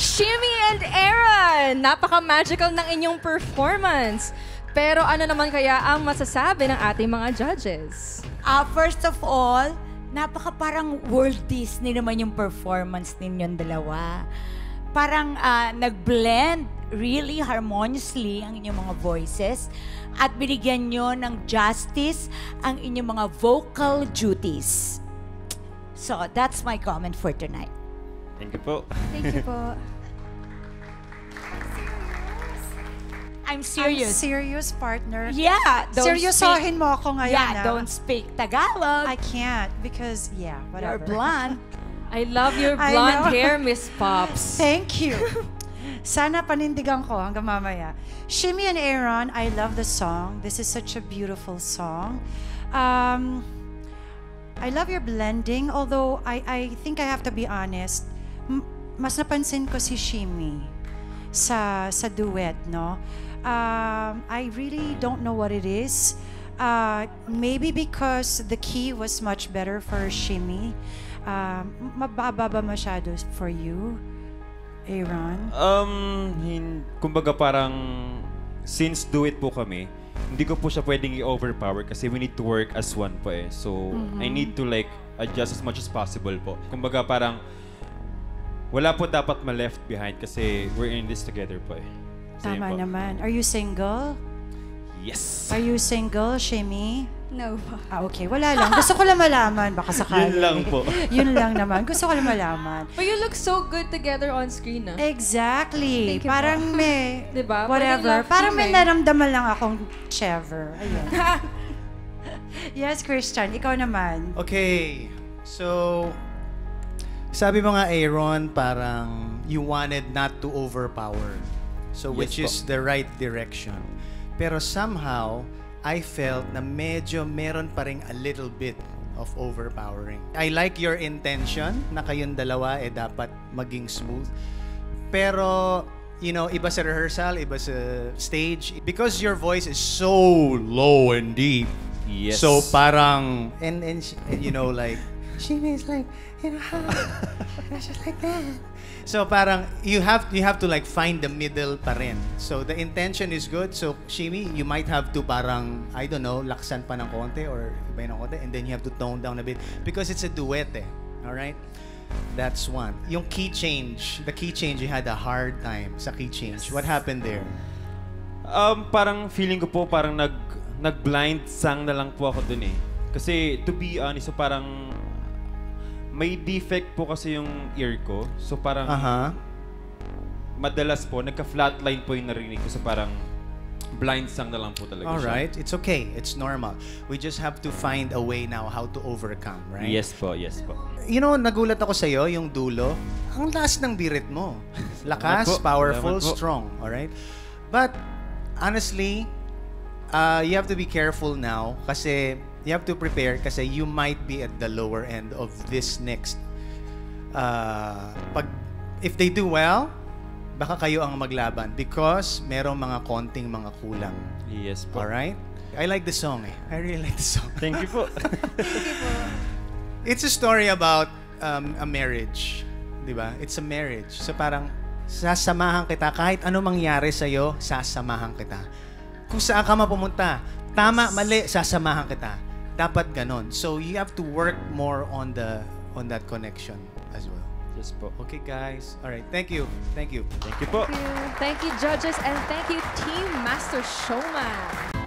Shimmy and Aaron! Napaka-magical ng inyong performance. Pero ano naman kaya ang masasabi ng ating mga judges? First of all, napaka parang World Disney naman yung performance ninyong dalawa. Parang nag-blend really harmoniously ang inyong mga voices at binigyan nyo ng justice ang inyong mga vocal duties. So, that's my comment for tonight. Thank you po. Thank you po. I'm serious. I'm serious, partner. Yeah. Seryosohin mo ako ngayon. Yeah, don't speak Tagalog. I can't because, yeah, You're whatever. blonde. I love your I blonde know. hair, Miss Pops. Thank you. Sana panindigan ko hanggang mamaya. Shimmy and Aaron, I love the song. This is such a beautiful song. I love your blending, although I think I have to be honest, mas napansin ko si Shimmy sa duet, no? I really don't know what it is. Maybe because the key was much better for Shimmy. Mababa ba masyado for you, Aaron? Kumbaga parang since duet po kami, hindi ko po siya pwedeng i-overpower kasi we need to work as one po eh. So, I need to like adjust as much as possible po. Kumbaga parang wala po dapat ma-left behind kasi we're in this together po eh. So, yun Tama po. naman. Are you single? Yes! Are you single, Shimmy? No po. Okay. Wala lang. Gusto ko lang malaman. Baka sakali. Yun lang po. Yun lang naman. Gusto ko lang malaman. But you look so good together on screen, ah. Exactly. Thank you Parang po. may, Diba? whatever. Parang Parang may love team eh. naramdaman lang akong Chever. Ayun. Yes, Christian. Ikaw naman. Okay, so sabi mo nga Aaron, parang you wanted not to overpower. So which Yes is the right direction. Pero somehow, I felt na medyo meron pa rin a little bit of overpowering. I like your intention na kayong dalawa dapat maging smooth. Pero, you know, iba sa rehearsal, iba sa stage. Because your voice is so low and deep. Yes. So parang, and you know, like, she is like, you know, it's just like that. So parang, you have to like find the middle pa rin. So the intention is good. So Shimmy, you might have to parang, I don't know, laksan pa ng konti or iba ng konti, and then you have to tone down a bit. Because it's a duet eh. Alright? That's one. Yung key change, the key change, you had a hard time sa key change. What happened there? Parang feeling ko po parang nag-blind sang na lang po ako dun eh. Kasi to be honest, so parang may defect po kasi yung ear ko. So parang madalas po, nagka-flatline po yung narinig ko. So parang blind sang na lang po talaga siya. Alright, it's okay. It's normal. We just have to find a way now how to overcome, right? Yes po, yes po. You know, nagulat ako sa'yo, yung dulo. Ang lakas ng birit mo. Lakas, Salamat po. powerful, Salamat po. strong. Alright? But, honestly, you have to be careful now kasi you have to prepare kasi you might be at the lower end of this next. If they do well, baka kayo ang maglaban because merong mga konting mga kulang. Yes po. Alright? I like the song eh. I really like the song. Thank you po. It's a story about a marriage. Diba? It's a marriage. So parang, sasamahan kita. Kahit ano mangyari sa'yo, sasamahan kita. Kung saan ka mapumunta, tama, mali, sasamahan kita. Dapat ganon. So you have to work more on that connection as well. Yes po. Okay, guys. All right. Thank you. Thank you. Thank you po. Thank you, judges, and thank you, Team Master Showman.